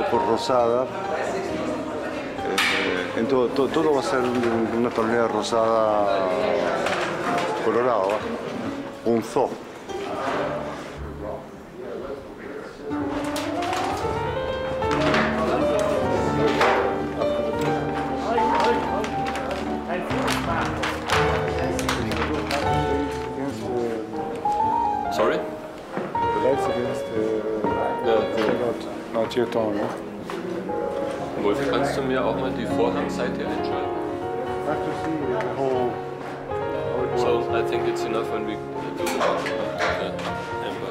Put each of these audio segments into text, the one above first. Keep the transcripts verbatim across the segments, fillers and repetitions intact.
por rosada. Eh, en todo, todo, todo va a ser una tonalidad rosada colorado, ¿va? Un zoo. Sorry? The lights against the, Ja, the not, not your tone, ne? Wolf, kannst du mir auch mal die Vorhangseite einschalten? Have to see the whole. How it So, works. I think it's enough when we do the okay. Amber.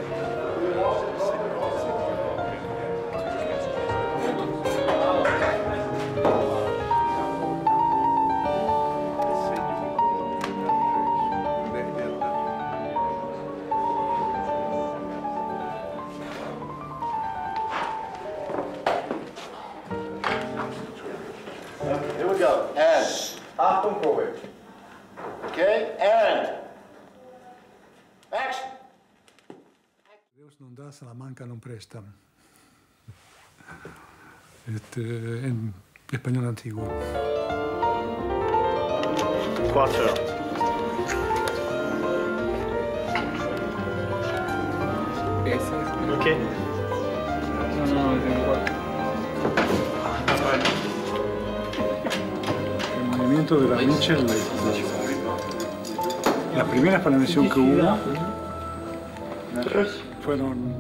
Here we go. And Achtung forward. Okay, and action. Deus não dá, Salamanca não presta. Este, en español antiguo. Quattro. Okay. No, no, no, el movimiento de la Mitchell, las primeras planeación que hubo fueron.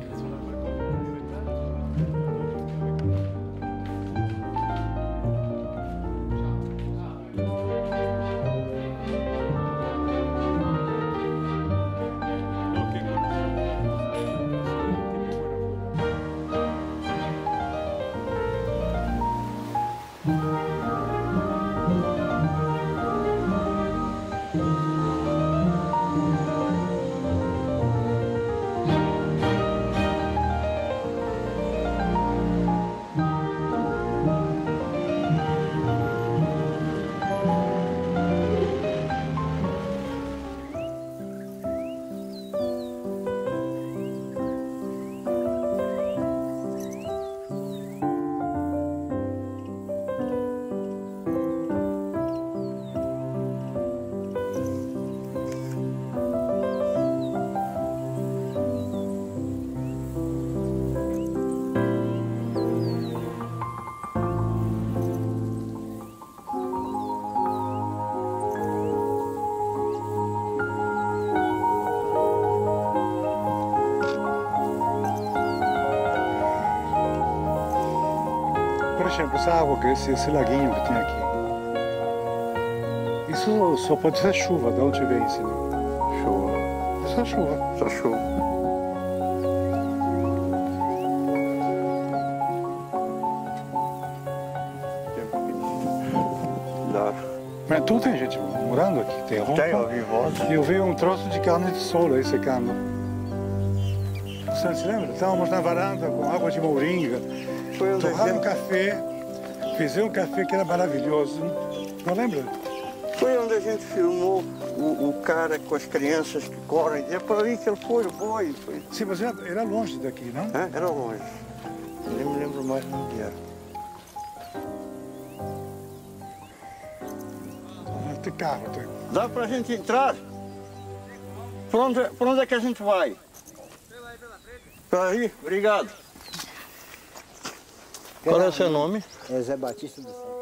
Por exemplo, essa água, que esse, esse laguinho que tem aqui. Isso só pode ser chuva, de onde vem isso? Chuva. É só chuva. Só chuva. Dá. Mas tu tem gente morando aqui, tem roupa? Tem, eu vi em volta. E eu vi um troço de carne de sol aí secando. Você não se lembra? Estávamos na varanda com água de moringa, Foi onde a tomando um gente, café, fizemos um café que era maravilhoso. Não lembra? foi onde a gente filmou o, o cara com as crianças que correm. É por ali que ele foi, foi. foi. Sim, mas era, era longe daqui, não? É, era longe. Nem me lembro mais onde era. Ah, tem carro, tem. Dá pra gente entrar? Por onde, por onde é que a gente vai? Pela aí, obrigado. Qual é o seu nome? É Zé Batista do Santos.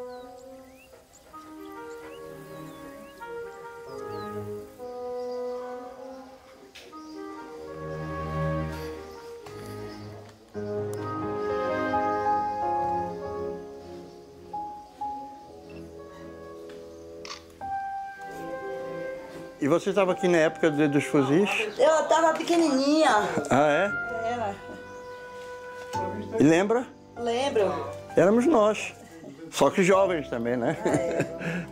E você estava aqui na época de, dos fuzis? Eu estava pequenininha. Ah, é? Era. E lembra? Lembro. Éramos nós. Só que jovens também, né? Ah, é.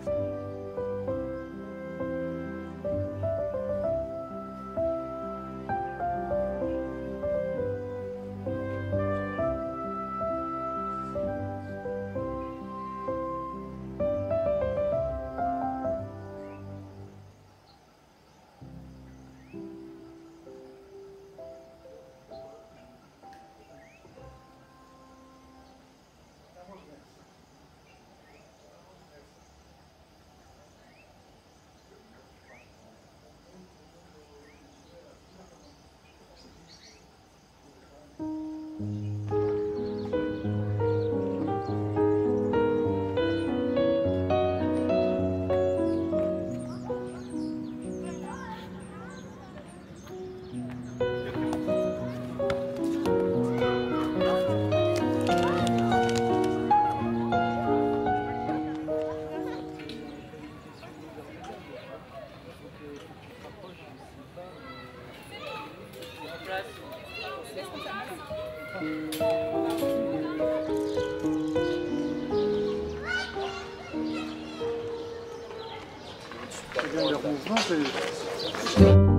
Regarde leur mouvement, c'est...